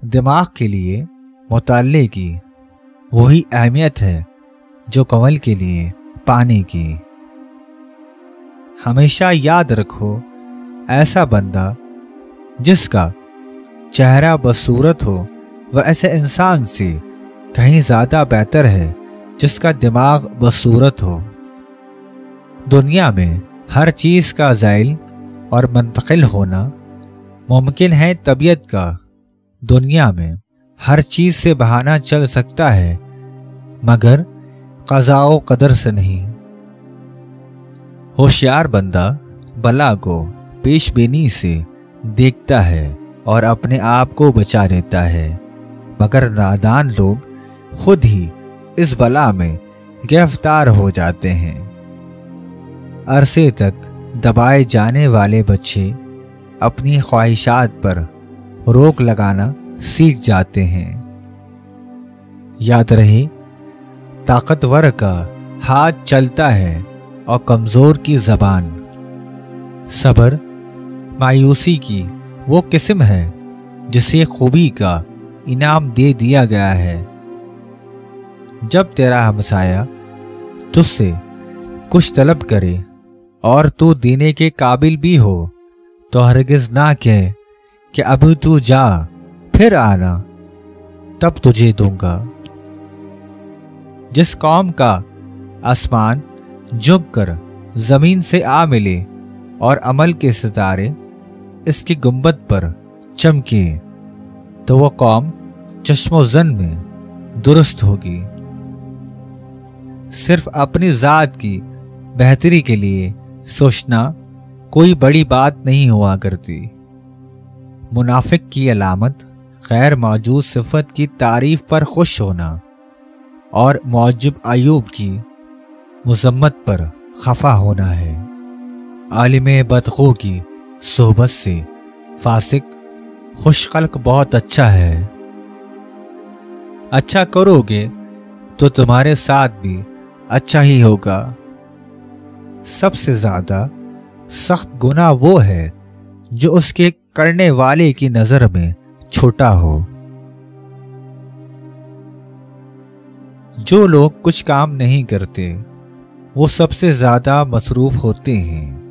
دماغ کے لیے مطالعے کی وہی اہمیت ہے جو کنول کے لیے پانی کی۔ ہمیشہ یاد رکھو، ایسا بندہ جس کا چہرہ بدصورت ہو وہ ایسے انسان سے کہیں زیادہ بہتر ہے جس کا دماغ بدصورت ہو۔ دنیا میں ہر چیز کا زائل اور منتقل ہونا ممکن ہے طبیعت کا، دنیا میں ہر چیز سے بہانہ چل سکتا ہے مگر قضاء و قدر سے نہیں۔ ہوشیار بندہ بلا کو پیش بینی سے دیکھتا ہے اور اپنے آپ کو بچا لیتا ہے، مگر نادان لوگ خود ہی اس بلا میں گرفتار ہو جاتے ہیں۔ عرصے تک دبائے جانے والے بچے اپنی خواہشات پر روک لگانا سیکھ جاتے ہیں۔ یاد رہے، طاقتور کا ہاتھ چلتا ہے اور کمزور کی زبان۔ صبر مایوسی کی وہ قسم ہے جسے خوبی کا انعام دے دیا گیا ہے۔ جب تیرا ہمسایہ تجھ سے کچھ طلب کرے اور تو دینے کے قابل بھی ہو تو ہرگز نہ کہے کہ ابھی تو جا پھر آنا، تب تجھے دوں گا۔ جس قوم کا آسمان جھک کر زمین سے آ ملے اور عمل کے ستارے اس کی گنبد پر چمکے تو وہ قوم چشم و زن میں درست ہوگی۔ صرف اپنی ذات کی بہتری کے لیے سوچنا کوئی بڑی بات نہیں ہوا کرتی۔ منافق کی علامت غیر موجود صفت کی تعریف پر خوش ہونا اور معجب ایوب کی مذمت پر خفا ہونا ہے۔ عالم بدخو کی صحبت سے فاسق خوش خلق بہت اچھا ہے۔ اچھا کرو گے تو تمہارے ساتھ بھی اچھا ہی ہوگا۔ سب سے زیادہ سخت گناہ وہ ہے جو اس کے کرنے والے کی نظر میں چھوٹا ہو۔ جو لوگ کچھ کام نہیں کرتے وہ سب سے زیادہ مصروف ہوتے ہیں۔